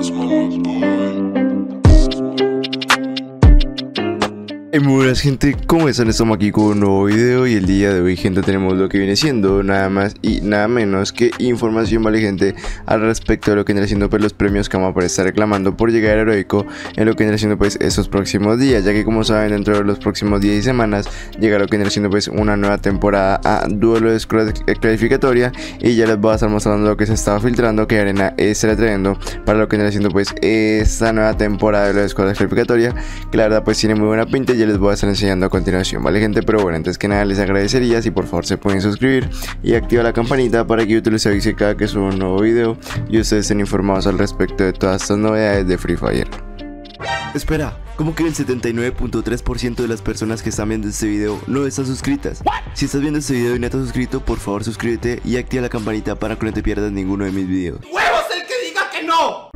Muy buenas gente, ¿cómo están? Estamos aquí con un nuevo video y el día de hoy, gente, tenemos lo que viene siendo nada más y nada menos que información, vale, gente, al respecto de lo que viene siendo pues los premios que vamos a poder estar reclamando por llegar a Heroico en lo que viene siendo pues esos próximos días, ya que como saben, dentro de los próximos días y semanas llegará lo que viene siendo pues una nueva temporada a duelo de escuela clasificatoria, y ya les voy a estar mostrando lo que se estaba filtrando que Arena estará trayendo para lo que viene siendo pues esta nueva temporada de la escuela clasificatoria, que la verdad pues tiene muy buena pinta y ya les voy a estar enseñando a continuación, vale, gente. Pero bueno, antes que nada les agradecería si por favor se pueden suscribir y activar la campanita para que YouTube les avise cada que suba un nuevo video y ustedes estén informados al respecto de todas estas novedades de Free Fire. Espera, ¿cómo que el 79.3% de las personas que están viendo este video no están suscritas? Si estás viendo este video y no estás suscrito, por favor suscríbete y activa la campanita para que no te pierdas ninguno de mis videos. ¡Huevos el que diga que no!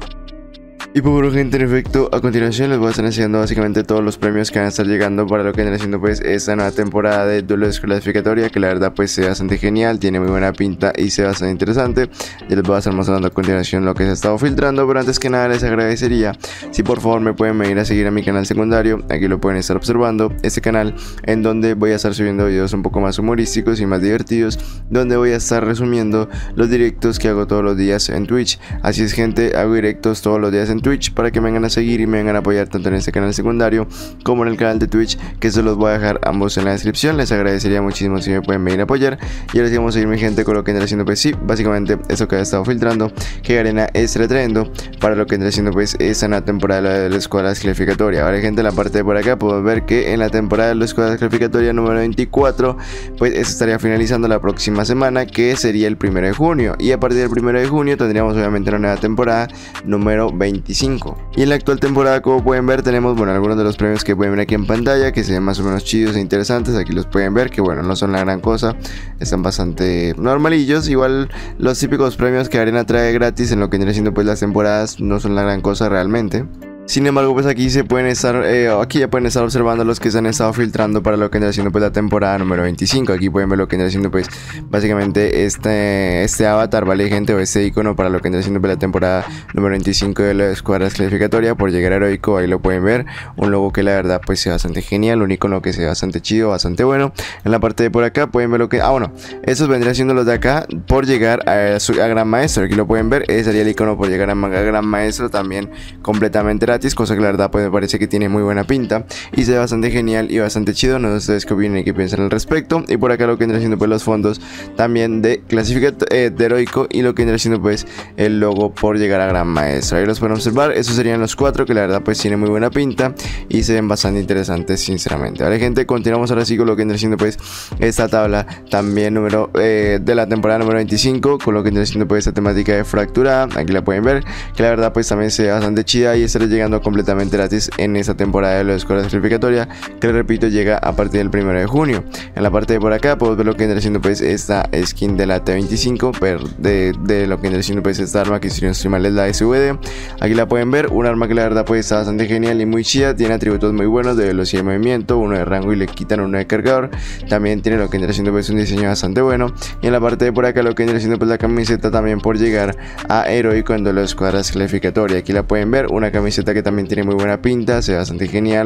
Y pues bueno, gente, en efecto, a continuación les voy a estar enseñando básicamente todos los premios que van a estar llegando para lo que viene haciendo pues esta nueva temporada de duelo de clasificatoria, que la verdad pues se ve bastante genial, tiene muy buena pinta y se ve bastante interesante. Ya les voy a estar mostrando a continuación lo que se ha estado filtrando, pero antes que nada les agradecería si por favor me pueden venir a seguir a mi canal secundario. Aquí lo pueden estar observando, este canal en donde voy a estar subiendo videos un poco más humorísticos y más divertidos, donde voy a estar resumiendo los directos que hago todos los días en Twitch. Así es, gente, hago directos todos los días en Twitch para que me vengan a seguir y me vengan a apoyar tanto en este canal secundario como en el canal de Twitch, que se los voy a dejar ambos en la descripción. Les agradecería muchísimo si me pueden venir a apoyar. Y ahora sí vamos a seguir, mi gente, con lo que vendrá haciendo pues sí, básicamente eso que he estado filtrando, que Arena estará trayendo para lo que vendrá haciendo pues esta nueva temporada de la escuadra clasificatoria. Ahora, gente, en la parte de por acá podemos ver que en la temporada de la escuadra clasificatoria número 24 pues eso estaría finalizando la próxima semana, que sería el 1 de junio, y a partir del 1 de junio tendríamos obviamente una nueva temporada número 25. Y en la actual temporada, como pueden ver, tenemos bueno algunos de los premios que pueden ver aquí en pantalla, que se ven más o menos chidos e interesantes. Aquí los pueden ver, que bueno, no son la gran cosa, están bastante normalillos. Igual los típicos premios que Arena trae gratis en lo que viene siendo pues las temporadas no son la gran cosa realmente. Sin embargo, pues aquí se pueden estar, aquí ya pueden estar observando los que se han estado filtrando para lo que viene haciendo pues la temporada número 25. Aquí pueden ver lo que viene haciendo pues básicamente este avatar, vale, gente, o este icono para lo que viene haciendo pues la temporada número 25 de la escuadra clasificatoria por llegar a Heroico. Ahí lo pueden ver, un logo que la verdad pues se ve bastante genial, un icono que se ve bastante chido, bastante bueno. En la parte de por acá pueden ver lo que, bueno, esos vendrían siendo los de acá por llegar a Gran Maestro. Aquí lo pueden ver, ese sería el icono por llegar a Gran Maestro, también completamente gratis, cosa que la verdad pues me parece que tiene muy buena pinta y se ve bastante genial y bastante chido. No sé ustedes qué opinan y qué piensan al respecto. Y por acá lo que vendrá siendo pues los fondos también de de Heroico, y lo que vendrá siendo pues el logo por llegar a Gran Maestro. Ahí los pueden observar, esos serían los cuatro que la verdad pues tiene muy buena pinta y se ven bastante interesantes, sinceramente. Vale, gente, continuamos ahora sí con lo que vendrá siendo pues esta tabla también número de la temporada número 25, con lo que vendrá siendo pues esta temática de fractura. Aquí la pueden ver, que la verdad pues también se ve bastante chida y estará llegando completamente gratis en esta temporada de la escuela clasificatoria, que repito llega a partir del 1 de junio. En la parte de por acá podemos ver lo que vendrá siendo pues esta skin de la T25, de lo que vendrá siendo pues esta arma, que si no estoy mal es la SVD. Aquí la pueden ver, un arma que la verdad pues está bastante genial y muy chida, tiene atributos muy buenos de velocidad de movimiento, uno de rango y le quitan uno de cargador. También tiene lo que vendrá siendo pues un diseño bastante bueno. Y en la parte de por acá lo que vendrá siendo pues la camiseta también por llegar a Heroico en la escuadra clasificatoria. Aquí la pueden ver, una camiseta que también tiene muy buena pinta, se ve bastante genial,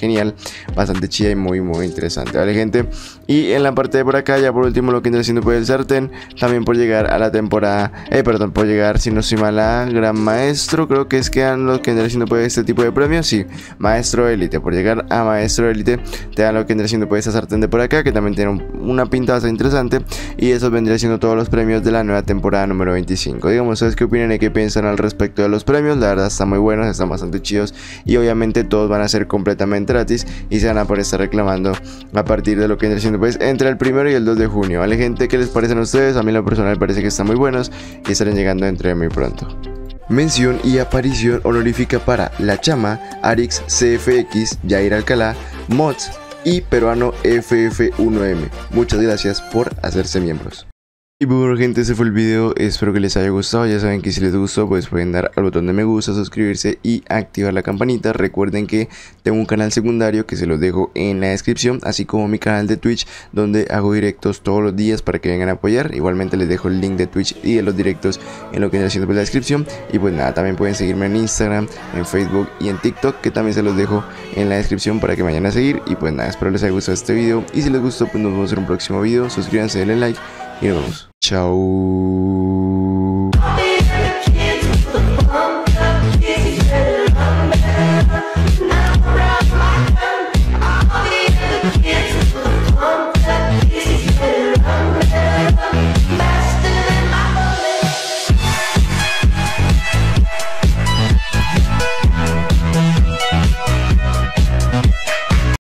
bastante chida y muy interesante, vale, gente. Y en la parte de por acá, ya por último, lo que viene haciendo pues el sartén, también por llegar a la temporada, perdón, por llegar, si no soy mal, a Gran Maestro, creo que es que dan lo que viene haciendo pues este tipo de premios, sí, Maestro Élite. Por llegar a Maestro Élite te dan lo que viene haciendo pues esta sartén de por acá, que también tiene una pinta bastante interesante, y eso vendría siendo todos los premios de la nueva temporada número 25. Digamos, ¿ustedes qué opinan y qué piensan al respecto de los premios? La verdad están muy buenos, están bastante chidos y obviamente todos van a ser completamente gratis y se van a poder estar reclamando a partir de lo que viene siendo pues entre el 1 y el 2 de junio. Vale, gente, ¿qué les parecen a ustedes? A mí en lo personal me parece que están muy buenos y estarán llegando dentro de muy pronto. Mención y aparición honorífica para La Chama, Arix CFX, Jair Alcalá, Mods y Peruano FF1M. Muchas gracias por hacerse miembros. Y bueno gente, ese fue el video, espero que les haya gustado. Ya saben que si les gustó pues pueden dar al botón de me gusta, suscribirse y activar la campanita. Recuerden que tengo un canal secundario que se los dejo en la descripción, así como mi canal de Twitch donde hago directos todos los días para que vengan a apoyar. Igualmente les dejo el link de Twitch y de los directos en lo que viene haciendo pues la descripción. Y pues nada, también pueden seguirme en Instagram, en Facebook y en TikTok, que también se los dejo en la descripción para que me vayan a seguir. Y pues nada, espero les haya gustado este video y si les gustó pues nos vemos en un próximo video. Suscríbanse, denle like y nos vemos. Chao.